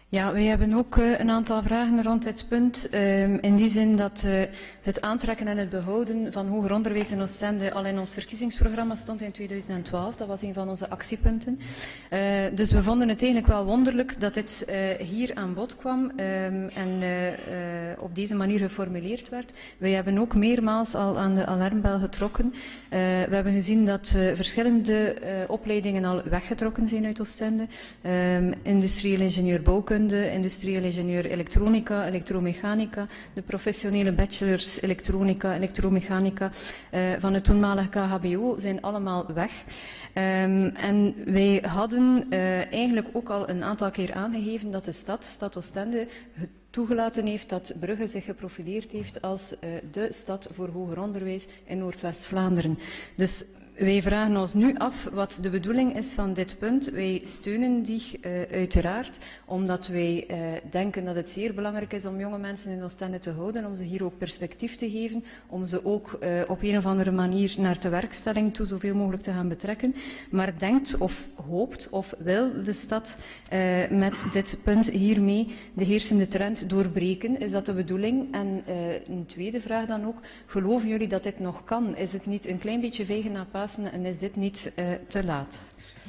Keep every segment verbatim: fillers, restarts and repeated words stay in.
Ja, wij hebben ook uh, een aantal vragen rond dit punt. Uh, in die zin dat uh, het aantrekken en het behouden van hoger onderwijs in Oostende al in ons verkiezingsprogramma stond in tweeduizend twaalf. Dat was een van onze actiepunten. Uh, dus we vonden het eigenlijk wel wonderlijk dat dit uh, hier aan bod kwam um, en uh, uh, op deze manier geformuleerd werd. Wij hebben ook meermaals al aan de alarmbel getrokken. Uh, we hebben gezien dat uh, verschillende uh, opleidingen al weggetrokken zijn uit Oostende. Um, industrieel ingenieur bouwkunde, industrieel ingenieur elektronica, elektromechanica, de professionele bachelors elektronica, elektromechanica uh, van het toenmalige K H B O zijn allemaal weg. Um, en wij hadden uh, eigenlijk ook al een aantal keer aangegeven dat de stad, stad Oostende, het toegelaten heeft dat Brugge zich geprofileerd heeft als uh, de stad voor hoger onderwijs in Noordwest-Vlaanderen. Dus wij vragen ons nu af wat de bedoeling is van dit punt. Wij steunen die uh, uiteraard, omdat wij uh, denken dat het zeer belangrijk is om jonge mensen in Oostende te houden, om ze hier ook perspectief te geven, om ze ook uh, op een of andere manier naar de werkstelling toe zoveel mogelijk te gaan betrekken. Maar denkt of hoopt of wil de stad uh, met dit punt hiermee de heersende trend doorbreken? Is dat de bedoeling? En uh, een tweede vraag dan ook, geloven jullie dat dit nog kan? Is het niet een klein beetje vegen na Pasen en is dit niet uh, te laat?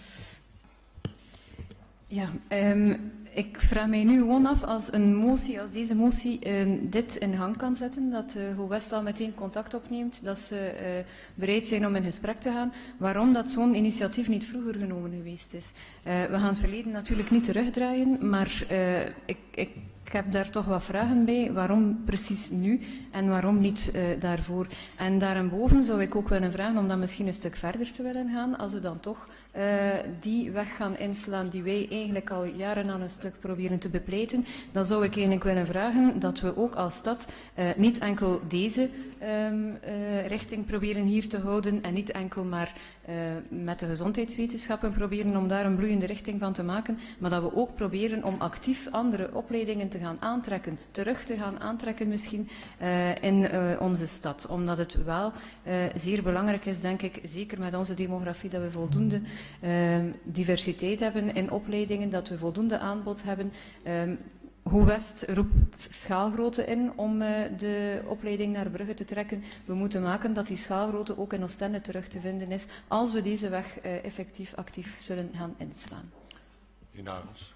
Ja, um, ik vraag mij nu gewoon af, als een motie, als deze motie uh, dit in gang kan zetten, dat uh, GoWest al meteen contact opneemt, dat ze uh, bereid zijn om in gesprek te gaan, waarom dat zo'n initiatief niet vroeger genomen geweest is. Uh, we gaan het verleden natuurlijk niet terugdraaien, maar uh, ik, ik Ik heb daar toch wat vragen bij. Waarom precies nu en waarom niet uh, daarvoor? En daarboven zou ik ook willen vragen om dat misschien een stuk verder te willen gaan, als we dan toch uh, die weg gaan inslaan die wij eigenlijk al jaren aan een stuk proberen te bepleiten. Dan zou ik eigenlijk willen vragen dat we ook als stad uh, niet enkel deze um, uh, richting proberen hier te houden en niet enkel maar uh, met de gezondheidswetenschappen proberen om daar een bloeiende richting van te maken, maar dat we ook proberen om actief andere opleidingen te gaan aantrekken, terug te gaan aantrekken misschien uh, in uh, onze stad. Omdat het wel uh, zeer belangrijk is, denk ik, zeker met onze demografie, dat we voldoende uh, diversiteit hebben in opleidingen, dat we voldoende aanbod hebben. Um, GoWest roept schaalgrootte in om uh, de opleiding naar Brugge te trekken. We moeten maken dat die schaalgrootte ook in Oostende terug te vinden is, als we deze weg uh, effectief actief zullen gaan inslaan. Inhoudens.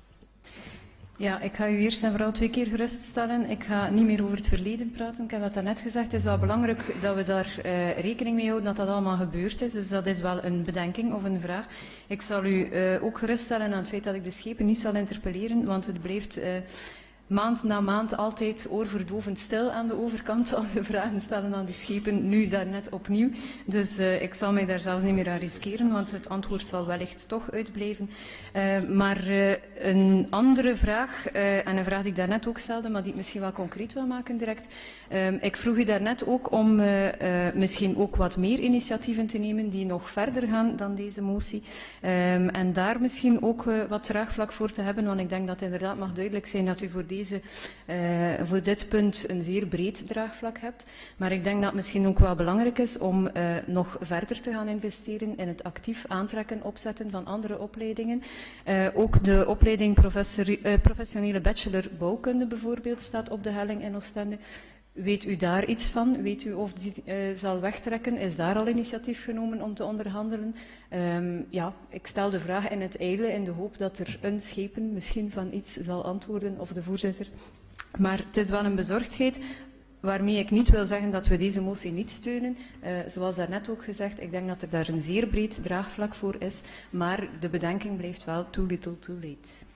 Ja, ik ga u eerst en vooral twee keer geruststellen. Ik ga niet meer over het verleden praten. Ik heb dat net gezegd. Het is wel belangrijk dat we daar uh, rekening mee houden dat dat allemaal gebeurd is. Dus dat is wel een bedenking of een vraag. Ik zal u uh, ook geruststellen aan het feit dat ik de schepen niet zal interpelleren, want het blijft uh, maand na maand altijd oorverdovend stil aan de overkant als we vragen stellen aan de schepen, nu daarnet opnieuw. Dus uh, ik zal mij daar zelfs niet meer aan riskeren, want het antwoord zal wellicht toch uitblijven. Uh, maar uh, een andere vraag, uh, en een vraag die ik daarnet ook stelde, maar die ik misschien wel concreet wil maken direct. Uh, ik vroeg u daarnet ook om uh, uh, misschien ook wat meer initiatieven te nemen die nog verder gaan dan deze motie. Um, en daar misschien ook uh, wat draagvlak voor te hebben, want ik denk dat het inderdaad mag duidelijk zijn dat u voor deze, uh, voor dit punt een zeer breed draagvlak hebt. Maar ik denk dat het misschien ook wel belangrijk is om uh, nog verder te gaan investeren in het actief aantrekken, opzetten van andere opleidingen. Uh, ook de opleiding uh, professionele bachelor bouwkunde bijvoorbeeld staat op de helling in Oostende. Weet u daar iets van? Weet u of die uh, zal wegtrekken? Is daar al initiatief genomen om te onderhandelen? Um, ja, ik stel de vraag in het ijle in de hoop dat er een schepen misschien van iets zal antwoorden, of de voorzitter. Maar het is wel een bezorgdheid, waarmee ik niet wil zeggen dat we deze motie niet steunen. Uh, zoals daarnet ook gezegd, ik denk dat er daar een zeer breed draagvlak voor is, maar de bedenking blijft wel too little too late.